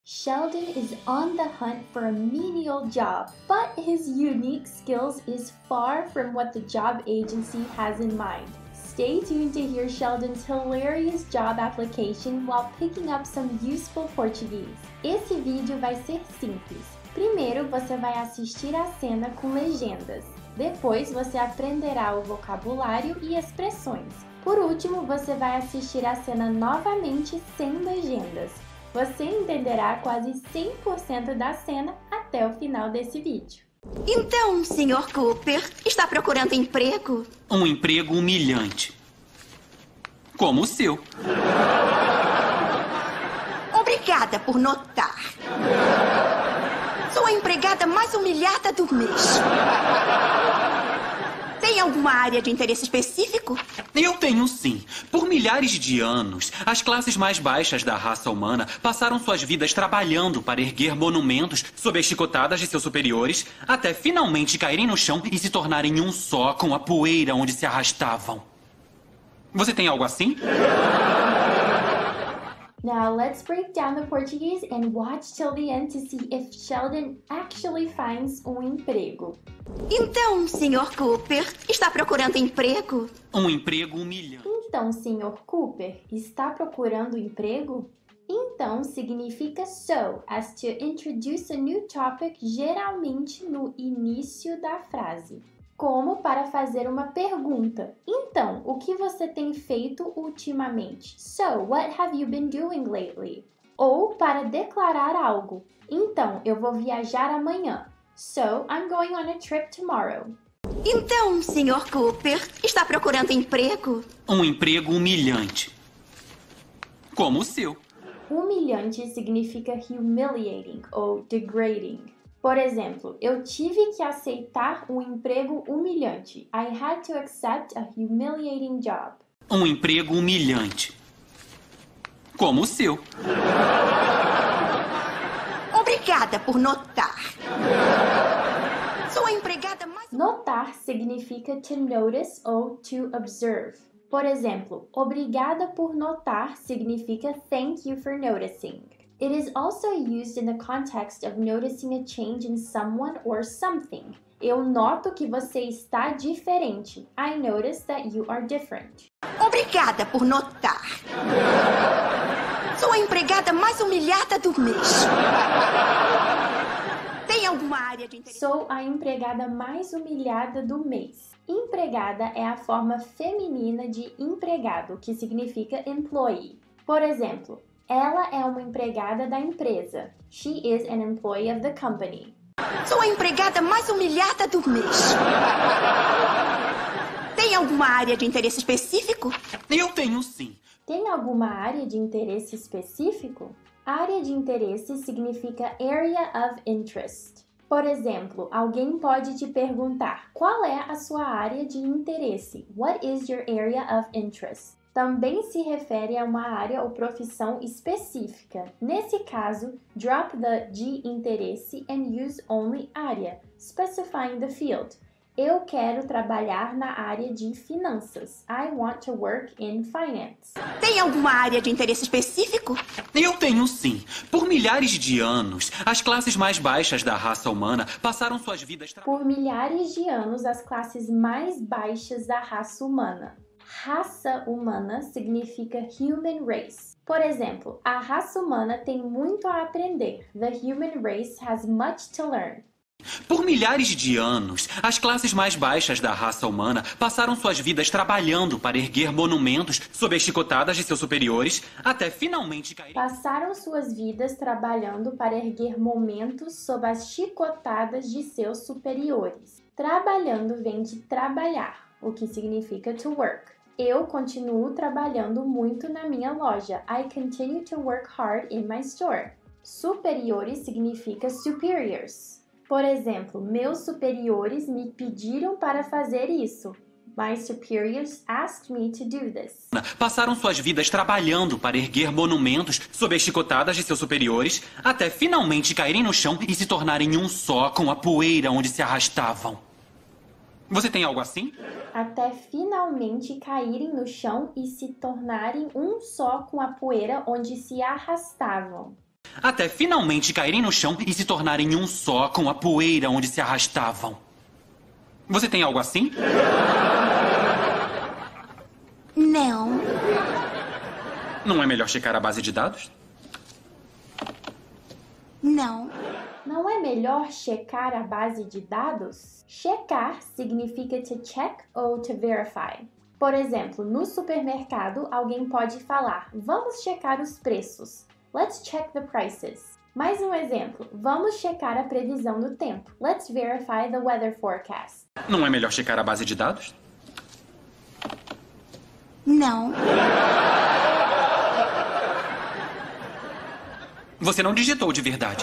Sheldon is on the hunt for a menial job, but his unique skills is far from what the job agency has in mind. Stay tuned to hear Sheldon's hilarious job application while picking up some useful Portuguese. Esse vídeo vai ser simples. Primeiro, você vai assistir a cena com legendas. Depois, você aprenderá o vocabulário e expressões. Por último, você vai assistir a cena novamente sem legendas. Você entenderá quase 100% da cena até o final desse vídeo. Então, Sr. Cooper, está procurando emprego? Um emprego humilhante. Como o seu. Obrigada por notar. Sou a empregada mais humilhada do mês. Tem alguma área de interesse específico? Eu tenho sim. Por milhares de anos, as classes mais baixas da raça humana passaram suas vidas trabalhando para erguer monumentos sob as chicotadas de seus superiores, até finalmente caírem no chão e se tornarem um só com a poeira onde se arrastavam. Você tem algo assim? Now let's break down the Portuguese and watch till the end to see if Sheldon actually finds um emprego. Então, Sr. Cooper, está procurando emprego? Um emprego humilhante. Então, Sr. Cooper, está procurando emprego? Então significa so, as to introduce a new topic geralmente no início da frase. Como para fazer uma pergunta. Então, o que você tem feito ultimamente? So, what have you been doing lately? Ou para declarar algo. Então, eu vou viajar amanhã. So, I'm going on a trip tomorrow. Então, Sr. Cooper, está procurando emprego? Um emprego humilhante. Como o seu. Humilhante significa humiliating ou degrading. Por exemplo, eu tive que aceitar um emprego humilhante. I had to accept a humiliating job. Um emprego humilhante. Como o seu. Obrigada por notar. Sou a empregada mais... Notar significa to notice ou to observe. Por exemplo, obrigada por notar significa thank you for noticing. It is also used in the context of noticing a change in someone or something. Eu noto que você está diferente. I notice that you are different. Obrigada por notar. Sou a empregada mais humilhada do mês. Tem alguma área de interesse? Sou a empregada mais humilhada do mês. Empregada é a forma feminina de empregado, que significa employee. Por exemplo, ela é uma empregada da empresa. She is an employee of the company. Sou a empregada mais humilhada do mês. Tem alguma área de interesse específico? Eu tenho sim. Tem alguma área de interesse específico? Área de interesse significa area of interest. Por exemplo, alguém pode te perguntar: qual é a sua área de interesse? What is your area of interest? Também se refere a uma área ou profissão específica. Nesse caso, drop the de interesse and use only área, specifying the field. Eu quero trabalhar na área de finanças. I want to work in finance. Tem alguma área de interesse específico? Eu tenho sim. Por milhares de anos, as classes mais baixas da raça humana passaram suas vidas... Por milhares de anos, as classes mais baixas da raça humana. Raça humana significa human race. Por exemplo, a raça humana tem muito a aprender. The human race has much to learn. Por milhares de anos, as classes mais baixas da raça humana passaram suas vidas trabalhando para erguer monumentos sob as chicotadas de seus superiores, até finalmente cair... Passaram suas vidas trabalhando para erguer momentos sob as chicotadas de seus superiores. Trabalhando vem de trabalhar, o que significa to work. Eu continuo trabalhando muito na minha loja. I continue to work hard in my store. Superiores significa superiors. Por exemplo, meus superiores me pediram para fazer isso. My superiors asked me to do this. Passaram suas vidas trabalhando para erguer monumentos sob as chicotadas de seus superiores, até finalmente caírem no chão e se tornarem um só com a poeira onde se arrastavam. Você tem algo assim? Até finalmente caírem no chão e se tornarem um só com a poeira onde se arrastavam. até finalmente caírem no chão e se tornarem um só com a poeira onde se arrastavam. Você tem algo assim? Não. Não é melhor checar a base de dados? Não. Não é melhor checar a base de dados? Checar significa to check ou to verify. Por exemplo, no supermercado, alguém pode falar: vamos checar os preços. Let's check the prices. Mais um exemplo: vamos checar a previsão do tempo. Let's verify the weather forecast. Não é melhor checar a base de dados? Não. Você não digitou de verdade.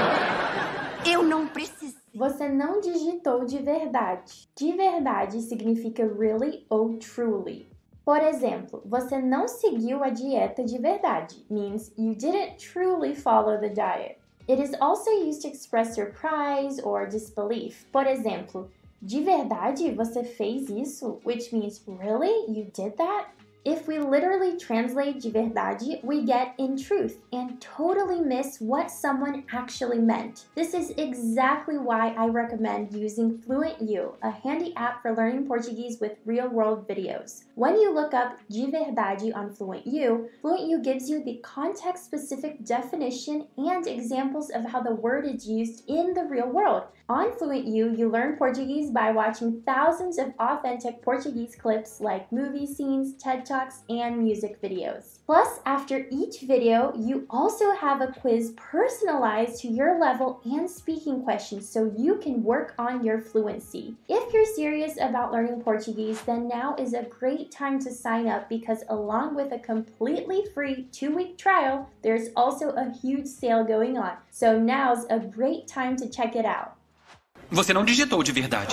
Eu não precisei. Você não digitou de verdade. De verdade significa really ou truly. Por exemplo, você não seguiu a dieta de verdade. Means you didn't truly follow the diet. It is also used to express surprise or disbelief. Por exemplo, de verdade você fez isso? Which means really? You did that? If we literally translate de verdade, we get in truth and totally miss what someone actually meant. This is exactly why I recommend using Fluent U, a handy app for learning Portuguese with real-world videos. When you look up de verdade on Fluent U gives you the context-specific definition and examples of how the word is used in the real world. On Fluent U, you learn Portuguese by watching thousands of authentic Portuguese clips like movie scenes, TED Talks, and music videos. Plus, after each video, you also have a quiz personalized to your level and speaking questions so you can work on your fluency. If you're serious about learning Portuguese, then now is a great time to sign up because along with a completely free 2-week trial, there's also a huge sale going on. So now's a great time to check it out. Você não digitou de verdade.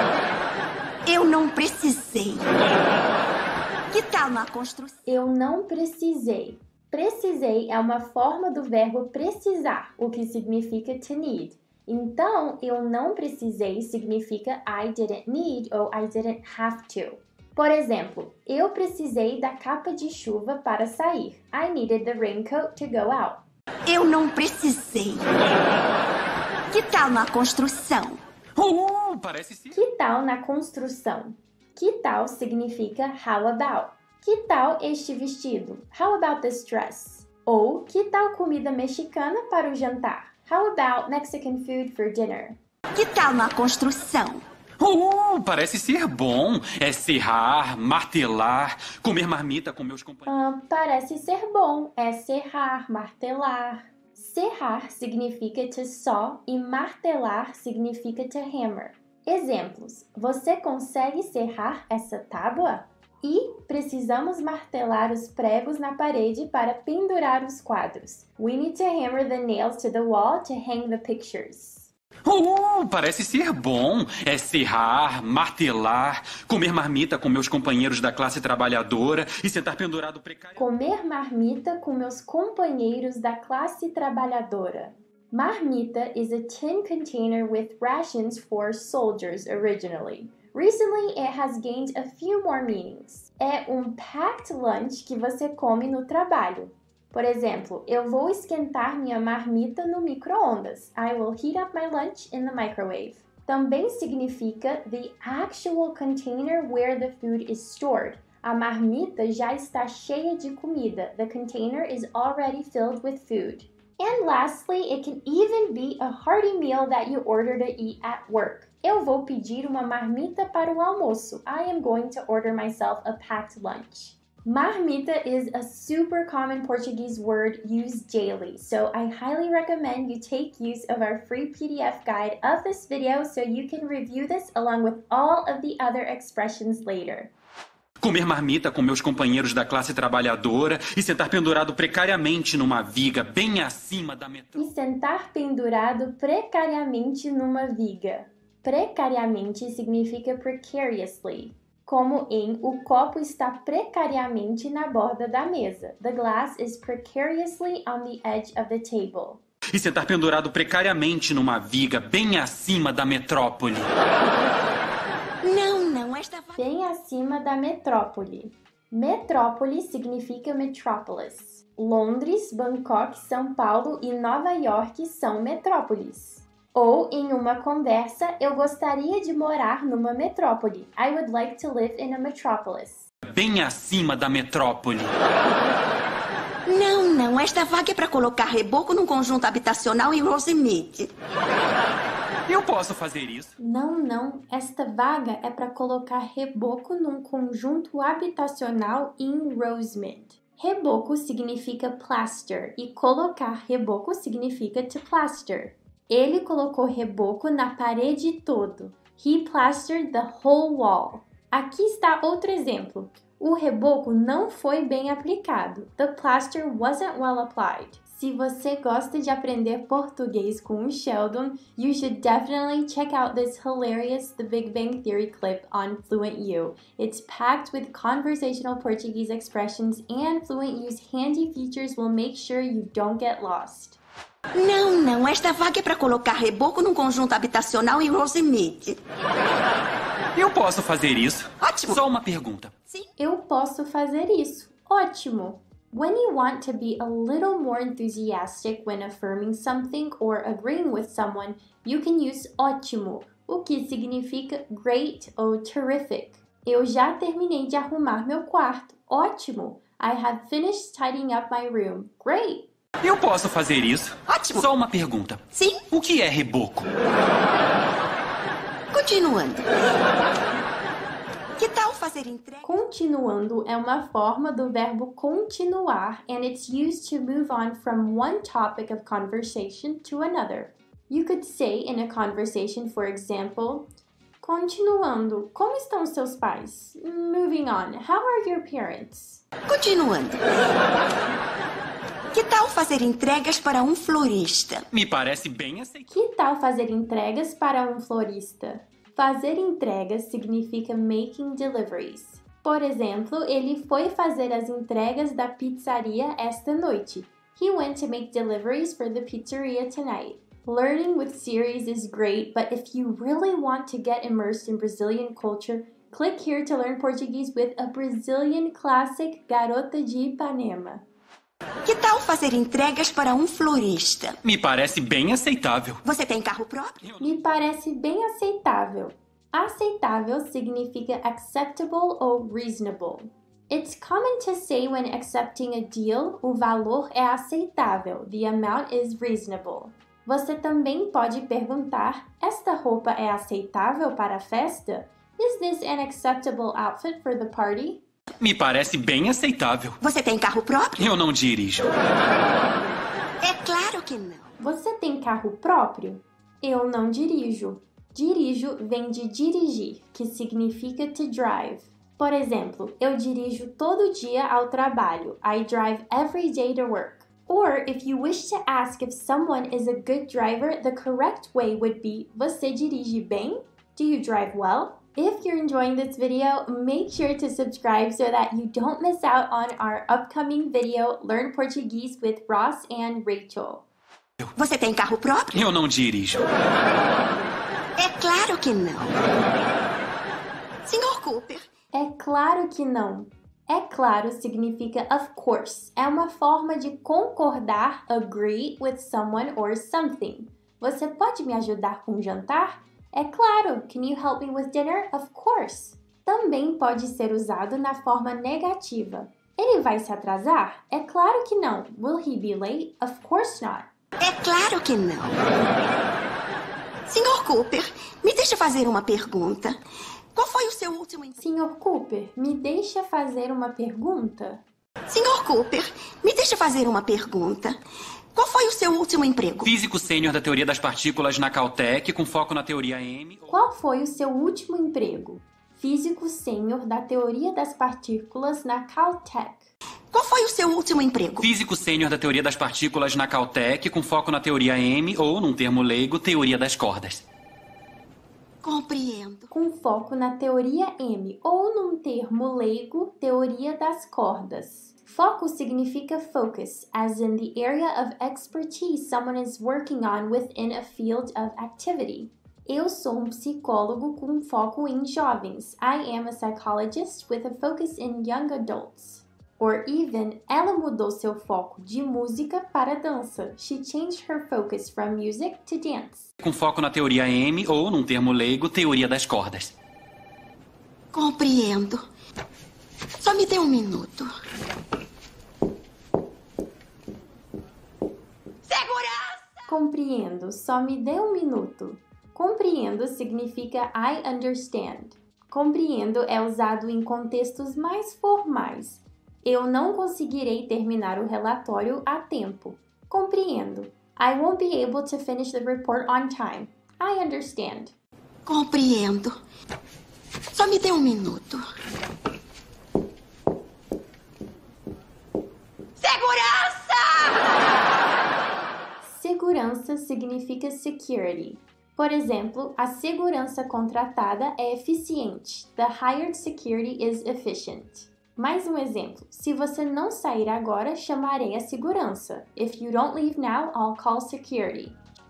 Eu não precisei. Que tal na construção? Eu não precisei. Precisei é uma forma do verbo precisar, o que significa to need. Então, eu não precisei significa I didn't need ou I didn't have to. Por exemplo, eu precisei da capa de chuva para sair. I needed the raincoat to go out. Eu não precisei. Que tal na construção? Parece ser. Que tal na construção? Que tal significa how about? Que tal este vestido? How about this dress? Ou que tal comida mexicana para o jantar? How about Mexican food for dinner? Que tal na construção? Parece ser bom. É serrar, martelar, comer marmita com meus companheiros. Parece ser bom. É serrar, martelar. Serrar significa to saw e martelar significa to hammer. Exemplos: você consegue serrar essa tábua? E precisamos martelar os pregos na parede para pendurar os quadros. We need to hammer the nails to the wall to hang the pictures. Parece ser bom. É serrar, martelar, comer marmita com meus companheiros da classe trabalhadora e sentar pendurado precário. Comer marmita com meus companheiros da classe trabalhadora. Marmita is a tin container with rations for soldiers originally. Recently, it has gained a few more meanings. É packed lunch que você come no trabalho. Por exemplo, eu vou esquentar minha marmita no micro-ondas. I will heat up my lunch in the microwave. Também significa the actual container where the food is stored. A marmita já está cheia de comida. The container is already filled with food. And lastly, it can even be a hearty meal that you order to eat at work. Eu vou pedir uma marmita para o almoço. I am going to order myself a packed lunch. Marmita is a super common Portuguese word used daily, so I highly recommend you take use of our free PDF guide of this video so you can review this along with all of the other expressions later. Comer marmita com meus companheiros da classe trabalhadora e sentar pendurado precariamente numa viga bem acima da metrópole. E sentar pendurado precariamente numa viga. Precariamente significa precariously. Como em o copo está precariamente na borda da mesa. The glass is precariously on the edge of the table. E sentar pendurado precariamente numa viga bem acima da metrópole. Não, esta vai... Bem acima da metrópole. Metrópole significa metropolis. Londres, Bangkok, São Paulo e Nova York são metrópoles. Ou, em uma conversa, eu gostaria de morar numa metrópole. I would like to live in a metropolis. Bem acima da metrópole. Não, esta vaga é para colocar reboco num conjunto habitacional em Rosemead. Eu posso fazer isso? Não, esta vaga é para colocar reboco num conjunto habitacional em Rosemead. Reboco significa plaster e colocar reboco significa to plaster. Ele colocou reboco na parede toda. He plastered the whole wall. Aqui está outro exemplo. O reboco não foi bem aplicado. The plaster wasn't well applied. Se você gosta de aprender português com o Sheldon, you should definitely check out this hilarious The Big Bang Theory clip on Fluent U. It's packed with conversational Portuguese expressions and Fluent U's handy features will make sure you don't get lost. Não, esta vaga é para colocar reboco num conjunto habitacional em Rosemead. Eu posso fazer isso? Ótimo. Só uma pergunta. Sim. Eu posso fazer isso. Ótimo. When you want to be a little more enthusiastic when affirming something or agreeing with someone, you can use ótimo, o que significa great ou terrific. Eu já terminei de arrumar meu quarto. Ótimo. I have finished tidying up my room. Great. Eu posso fazer isso? Ótimo. Só uma pergunta. Sim. O que é reboco? Continuando. Que tal fazer entrega? Continuando é uma forma do verbo continuar and it's used to move on from one topic of conversation to another. You could say in a conversation, for example, continuando, como estão seus pais? Moving on, how are your parents? Continuando. Que tal fazer entregas para um florista? Me parece bem aceitável. Que tal fazer entregas para um florista? Fazer entregas significa making deliveries. Por exemplo, ele foi fazer as entregas da pizzaria esta noite. He went to make deliveries for the pizzeria tonight. Learning with series is great, but if you really want to get immersed in Brazilian culture, click here to learn Portuguese with a Brazilian classic, Garota de Ipanema. Que tal fazer entregas para um florista? Me parece bem aceitável. Você tem carro próprio? Me parece bem aceitável. Aceitável significa acceptable ou reasonable. It's common to say when accepting a deal, o valor é aceitável, the amount is reasonable. Você também pode perguntar, esta roupa é aceitável para a festa? Is this an acceptable outfit for the party? Me parece bem aceitável. Você tem carro próprio? Eu não dirijo. É claro que não. Você tem carro próprio? Eu não dirijo. Dirijo vem de dirigir, que significa to drive. Por exemplo, eu dirijo todo dia ao trabalho. I drive every day to work. Or, if you wish to ask if someone is a good driver, the correct way would be, você dirige bem? Do you drive well? If you're enjoying this video, make sure to subscribe so that you don't miss out on our upcoming video, Learn Portuguese with Ross and Rachel. Você tem carro próprio? Eu não dirijo. É claro que não. Sr. Cooper. É claro que não. É claro significa of course. É uma forma de concordar, agree with someone or something. Você pode me ajudar com o jantar? É claro. Can you help me with dinner? Of course. Também pode ser usado na forma negativa. Ele vai se atrasar? É claro que não. Will he be late? Of course not. É claro que não. Sr. Cooper, me deixa fazer uma pergunta. Qual foi o seu último emprego? Sr. Cooper, me deixa fazer uma pergunta? Sr. Cooper, me deixa fazer uma pergunta. Qual foi o seu último emprego? Físico sênior da teoria das partículas na Caltech, com foco na teoria M. Qual foi o seu último emprego? Físico sênior da teoria das partículas na Caltech. Qual foi o seu último emprego? Físico sênior da teoria das partículas na Caltech, com foco na teoria M, ou, num termo leigo, teoria das cordas. Compreendo. Com foco na teoria M, ou num termo leigo, teoria das cordas. Foco significa focus, as in the area of expertise someone is working on within a field of activity. Eu sou um psicólogo com foco em jovens. I am a psychologist with a focus in young adults. Or even, ela mudou seu foco de música para dança. She changed her focus from music to dance. Com foco na teoria M ou, num termo leigo, teoria das cordas. Compreendo. Só me dê um minuto. Segurança! Compreendo, só me dê um minuto. Compreendo significa I understand. Compreendo é usado em contextos mais formais. Eu não conseguirei terminar o relatório a tempo. Compreendo. I won't be able to finish the report on time. I understand. Compreendo. Só me dê um minuto. Segurança! Segurança significa security. Por exemplo, a segurança contratada é eficiente. The hired security is efficient. Mais um exemplo. Se você não sair agora, chamarei a segurança. If you don't leave now, I'll call security.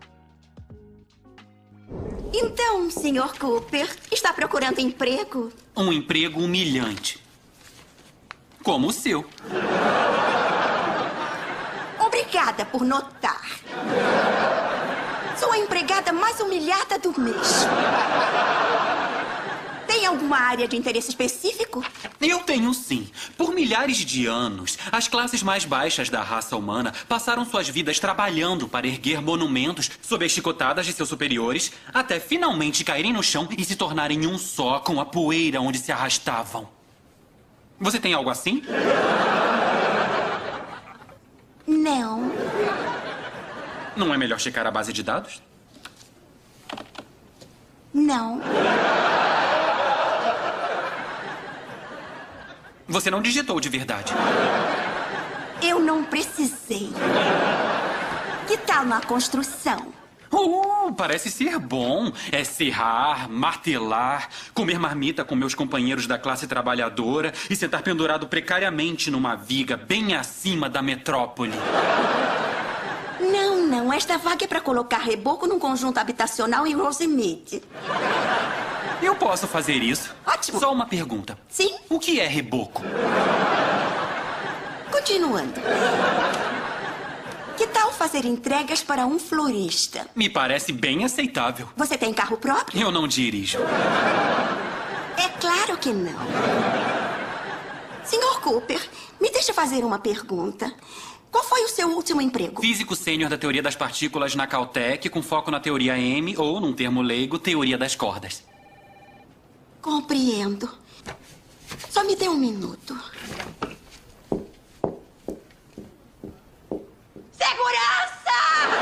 Então, Sr. Cooper, está procurando emprego? Um emprego humilhante. Como o seu. Obrigada por notar. Sou a empregada mais humilhada do mês. Tem alguma área de interesse específico? Eu tenho sim. Por milhares de anos, as classes mais baixas da raça humana passaram suas vidas trabalhando para erguer monumentos sob as chicotadas de seus superiores, até finalmente caírem no chão e se tornarem um só com a poeira onde se arrastavam. Você tem algo assim? Não. Não é melhor checar a base de dados? Não. Você não digitou de verdade. Eu não precisei. Que tal na construção? Parece ser bom. É serrar, martelar, comer marmita com meus companheiros da classe trabalhadora e sentar pendurado precariamente numa viga bem acima da metrópole. Não. Esta vaga é para colocar reboco num conjunto habitacional em Rosemead. Eu posso fazer isso. Ótimo. Só uma pergunta. Sim? O que é reboco? Continuando. Que tal fazer entregas para um florista? Me parece bem aceitável. Você tem carro próprio? Eu não dirijo. É claro que não. Sr. Cooper, me deixa fazer uma pergunta. Qual foi o seu último emprego? Físico sênior da teoria das partículas na Caltech, com foco na teoria M ou, num termo leigo, teoria das cordas. Compreendo. Só me dê um minuto. Segurança!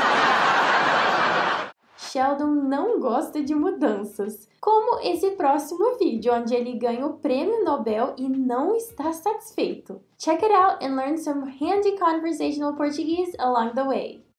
Sheldon não gosta de mudanças, como esse próximo vídeo onde ele ganha o prêmio Nobel e não está satisfeito. Check it out and learn some handy conversational Portuguese along the way.